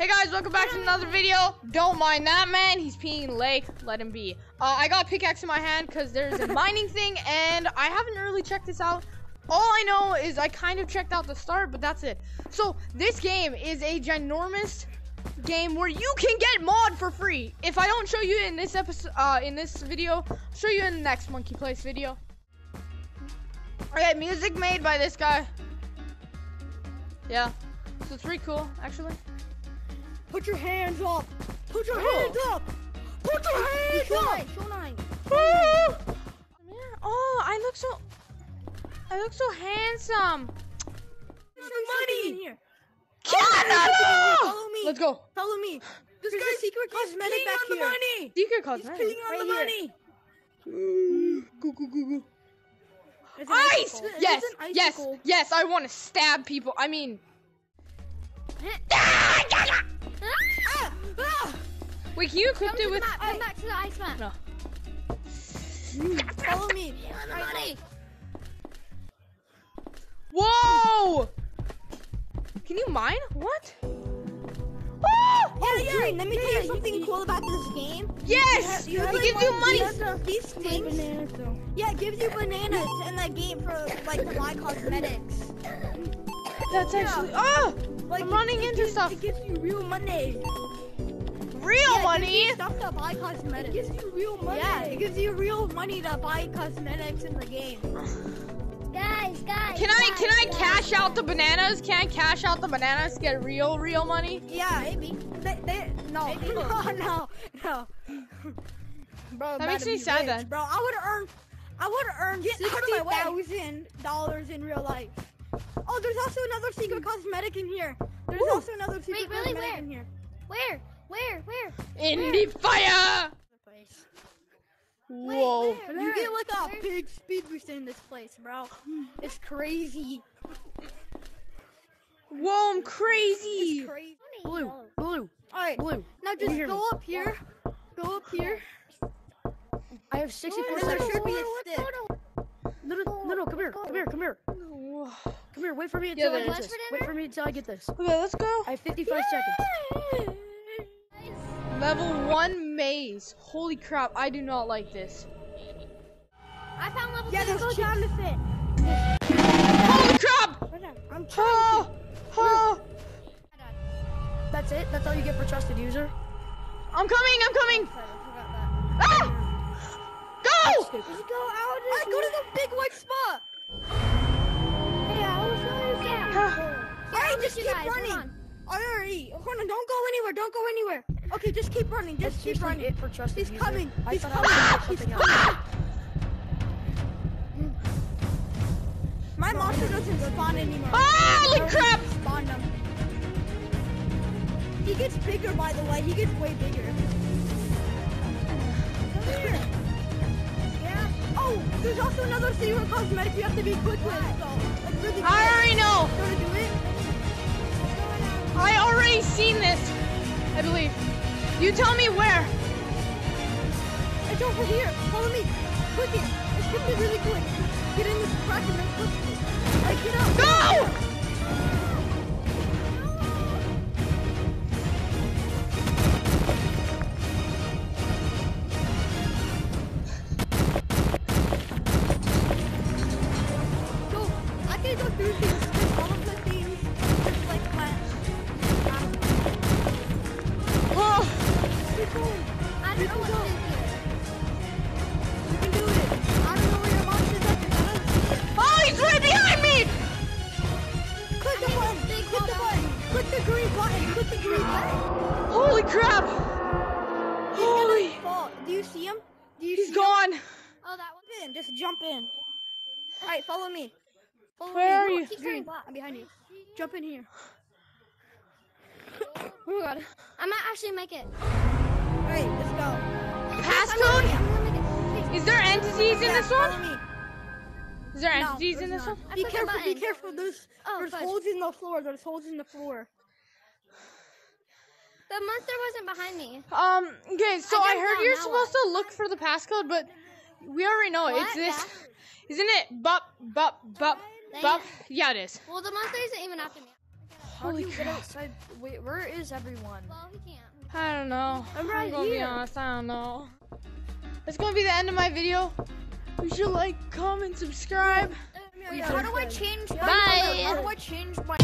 Hey guys, welcome back to another video. Don't mind that man, he's peeing in the lake, let him be. I got a pickaxe in my hand because there's a mining thing and I haven't really checked this out. All I know is I kind of checked out the start, but that's it. So this game is a ginormous game where you can get mod for free. If I don't show you in this episode, in this video, I'll show you in the next Monkey Place video. Okay, music made by this guy. Yeah, so it's pretty cool, actually. Put your hands up! Put your hands up! Put your hands up! Show nine. Oh, I look so handsome. There's money in here. Canada! Follow me. Let's go. Follow me. There's a secret cosmetic back here. Money. Secret cosmetic. He's peeing on the money. Go, go, go, go. Ice! Yes, yes, yes, I want to stab people. I mean... Wait, can you equip it with... Come back to the ice map. No. Follow me. Money. Whoa! Can you mine? What? Yeah, let me tell you something cool about this game. Yes! It gives you money! These things. Yeah, it gives you bananas in that game for like to buy cosmetics. That's actually... Oh! Like, I'm running into stuff. It gives you real money. Real money? It gives you stuff to buy cosmetics. It gives you real money. Yeah, it gives you real money to buy cosmetics in the game. Guys. Can I cash out the bananas? Can I cash out the bananas to get real money? Yeah, maybe. No. No. Bro, That makes me sad then. Bro, I would earn $60,000 in real life. Oh, there's also another secret cosmetic in here. There's also another secret cosmetic in here. Where? In the fire! Whoa. You get like a big speed boost in this place, bro. It's crazy. Whoa, I'm crazy. It's crazy. Blue. Alright, Blue. now just go up here. I have 64 There seconds. should be a stick. No, come here. Come here, wait for me Yeah, until I there get is. this. Wait for me until I get this. Okay, let's go. I have 55 seconds. Level 1 maze. Holy crap, I do not like this. I found level 2. Yeah, there's counterfeit. Holy crap! I'm trying to. Oh! That's it? That's all you get for trusted user? I'm coming! Ah! Go! Let's go out. Alright, go to the big white spot. Alright, just keep running. Alright, hold on, don't go anywhere. Okay, just keep running. Just keep running. It for trusted He's user. coming. I He's thought coming. I was doing something else. My monster doesn't spawn anymore. Holy crap! Spawn them. He gets bigger, by the way. He gets way bigger. Come here. Yeah. Oh, there's also another secret cosmetic you have to be quick with. So, like really quick. I already know. You wanna do it? I already seen this, I believe. You tell me where. It's over here. Follow me. Quick it. It's gonna be really quick. Get in this crack and then quick. Like, get up. Go! Go. I can go through things. All of the things. Just like flat. Oh, Keep going. I don't know what's in here. You can do it. I don't know where your monster's at. oh, he's right behind me! Click the button. Click the green button. Holy crap! Holy, Do you see him? he's gone. Oh, that one. Just jump in. Alright, follow me. Where are you? Keep going. I'm behind you. Jump in here. Oh my god. I might actually make it. Alright, let's go. Passcode? I'm gonna make it. Is there entities in this Follow one? me. Is there No, entities in there's this not. one? I Be clicked the careful, be button. careful. There's fudge. holes in the floor. The monster wasn't behind me. Okay, so I I jumped heard down, you're now supposed to look for the passcode, but we already know it. It's What? this. Yeah. Isn't it? Bup. Dang Yeah, it is. Well, the monster isn't even after me. How do Holy you get crap. outside? Wait, where is everyone? Well, he can't. I don't know. I'm right gonna be here. honest, I don't know. It's gonna be the end of my video. Be sure to like, comment, subscribe. Wait, how do I change? Bye. How do I change my